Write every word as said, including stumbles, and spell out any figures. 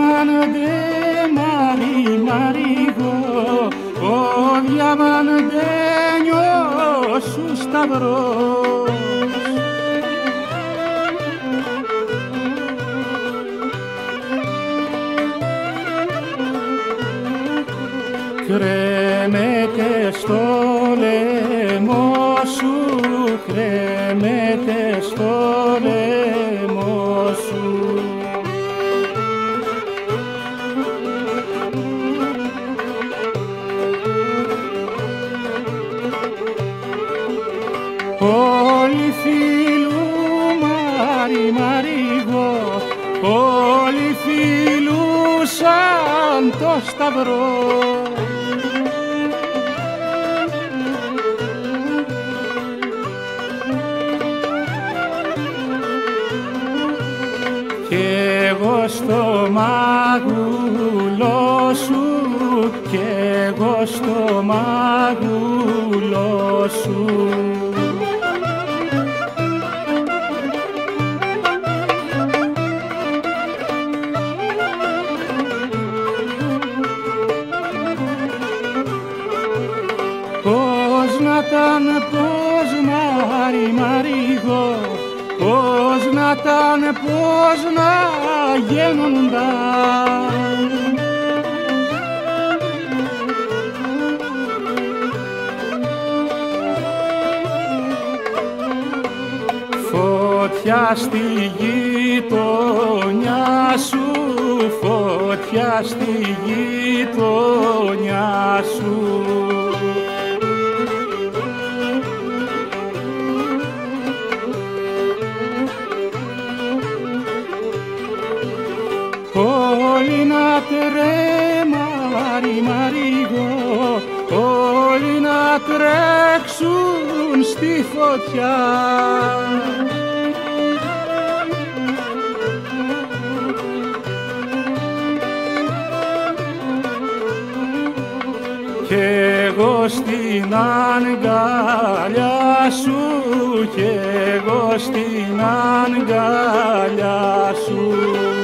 diamante mari marigo, ο διαμαντένιος σου σταυρός. Κρέμεται στο λαιμό σου, κρέμεται στο λαιμό σου. Όλοι φίλου μάρι μαρίγο, όλοι φιλούσαν το σταυρό. Κι εγώ στο μάγουλό σου, κι εγώ στο μάγουλό σου. Πώς να ήταν, πώς μάρι μαρίγο, πώς να ήταν, πώς να γίνουνταν. Φωτιά στη γειτονιά σου, φωτιά στη γειτονιά σου. Όλοι να τρέμαρι μαρίγο, όλοι να τρέξουν στη φωτιά. Κι εγώ στην αγκαλιά σου, κι εγώ στην αγκαλιά σου.